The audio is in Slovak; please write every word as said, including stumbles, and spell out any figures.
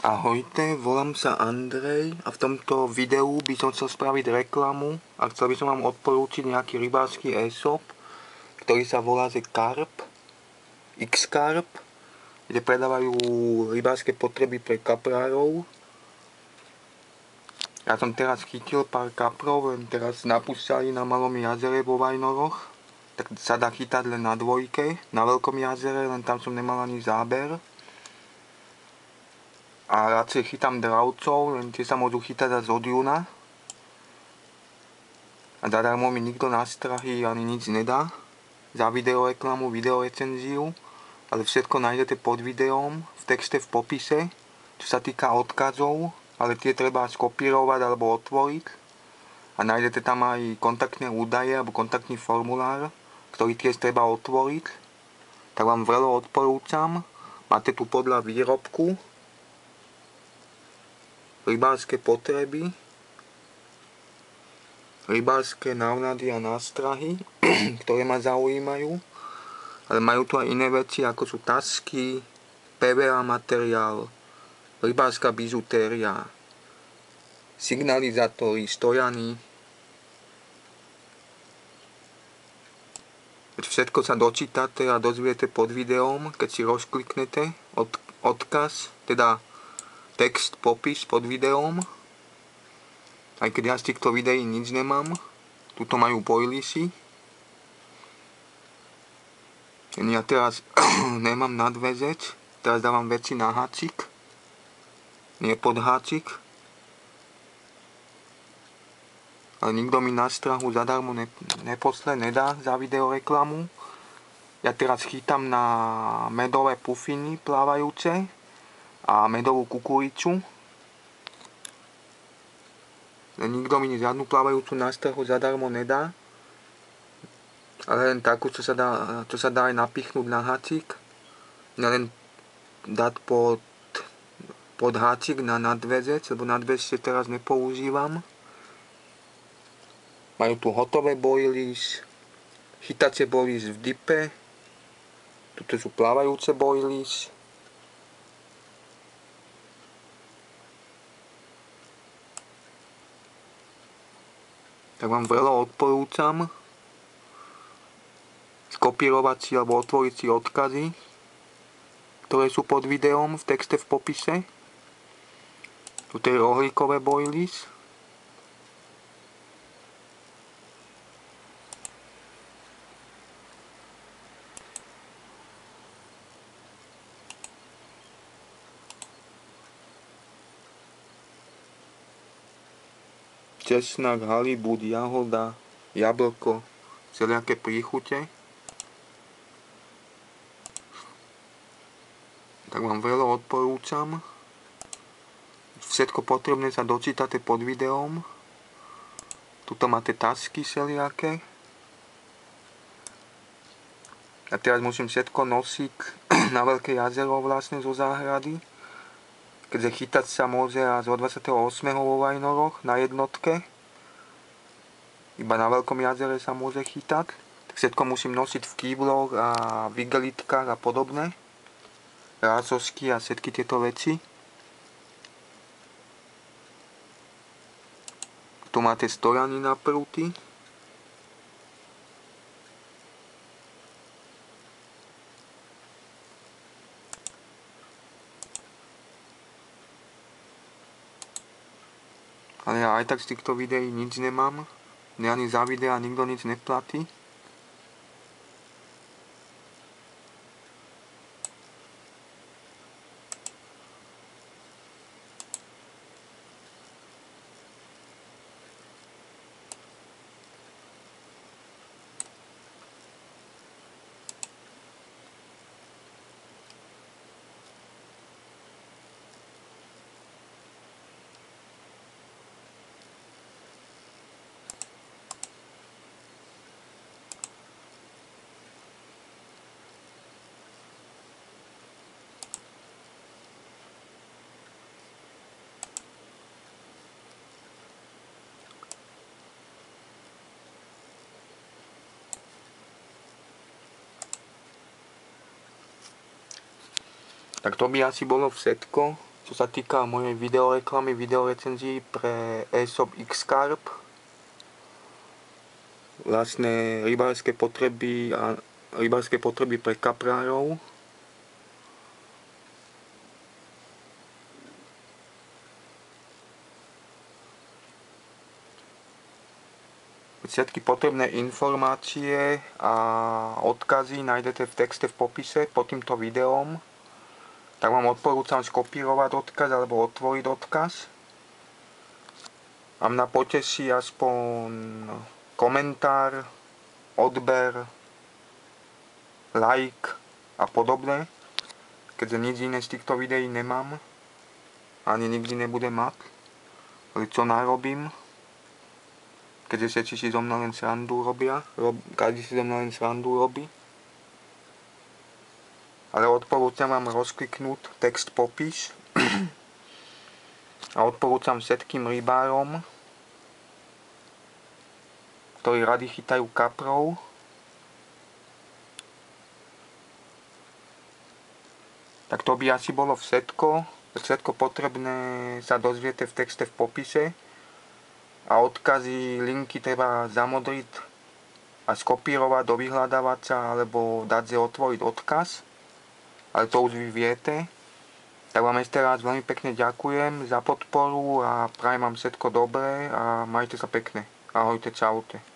Ahojte, volám sa Andrej a v tomto videu by som chcel spraviť reklamu a chcel by som vám odporúčiť nejaký rybársky e-shop, ktorý sa volá že Carp, X-Carp, kde predávajú rybárske potreby pre kaprárov. Ja som teraz chytil pár kaprov, len teraz napúšťali na malom jazere vo Vajnoroch, tak sa dá chytať len na dvojke, na veľkom jazere, len tam som nemal ani záber. A radšej chytám dravcov, len tie sa môžu chytať až od júna. A zadarmo mi nikto na strahy ani nič nedá. Za videoreklamu, videorecenziu. Ale všetko nájdete pod videom, v texte, v popise. Čo sa týka odkazov, ale tie treba skopírovať alebo otvoriť. A nájdete tam aj kontaktné údaje alebo kontaktný formulár, ktorý tiež treba otvoriť. Tak vám veľmi odporúčam. Máte tu podľa výrobku rybárske potreby, rybárske návnady a nástrahy, ktoré ma zaujímajú, ale majú tu aj iné veci, ako sú tašky, pé vé á materiál, rybárska bižutéria, signalizátory, stojany. Všetko sa dočítate a dozviete pod videom, keď si rozkliknete od, odkaz, teda text, popis pod videom. Aj keď ja z týchto videí nič nemám. Tuto majú boilisy. Ja teraz nemám nadväzec. Teraz dávam veci na háčik. Nie pod háčik. Ale nikto mi na strahu zadarmo ne, neposle, nedá za videoreklamu. Ja teraz chytám na medové pufiny plávajúce a medovú kukuricu. Nikto mi žiadnu plávajúcu nástrahu zadarmo nedá. Ale len takú, čo sa dá, čo sa dá aj napichnúť na háčik. Len dať pod, pod háčik na nadväzec, lebo nadväzce teraz nepoužívam. Majú tu hotové boilies, chytacie boilies v dipe. Tuto sú plávajúce boilies. Tak vám veľmi odporúčam skopírovať si alebo otvoriť si odkazy, ktoré sú pod videom v texte, v popise. Tuto je rohlíkové boilies. Česnak, halibut, jahoda, jablko, všelijaké príchute. Tak vám veľmi odporúčam. Všetko potrebné sa dočítate pod videom. Tuto máte tašky všelijaké. A teraz musím všetko nosiť na veľké jazero vlastne zo záhrady. Keďže chytať sa môže až od dvadsiateho ôsmeho vo Vajnoroch na jednotke. Iba na veľkom jazere sa môže chytať. Tak všetko musím nosiť v kýbloch a v igelitkách a podobne. Rázosky a všetky tieto veci. Tu máte stojany na prúty. Ale ja aj tak z týchto videí nič nemám. Ani za videa nikto nič neplatí. Tak to by asi bolo všetko. Čo sa týka mojej videoreklamy, videorecenzií pre e-shop X-Carp, vlastne rybárske potreby a rybárske potreby pre kaprárov. Všetky potrebné informácie a odkazy nájdete v texte v popise pod týmto videom. Tak vám odporúčam skopírovať odkaz alebo otvoriť odkaz. A mňa poteší aspoň komentár, odber, like a podobné, keďže nič iné z týchto videí nemám, ani nikdy nebudem mať, ale čo narobím, keďže všetci si zo mňa len srandu robia, rob, každý si zo mňa len srandu robí. Ale odporúčam vám rozkliknúť text popis a odporúčam všetkým rybárom, ktorí radi chytajú kaprov, tak to by asi bolo všetko. Všetko potrebné sa dozviete v texte v popise a odkazy, linky treba zamodriť a skopírovať do vyhľadávača alebo dať si otvoriť odkaz, ale to už vy viete. Tak vám ešte raz veľmi pekne ďakujem za podporu a prajem vám všetko dobré a majte sa pekne. Ahojte, čaute.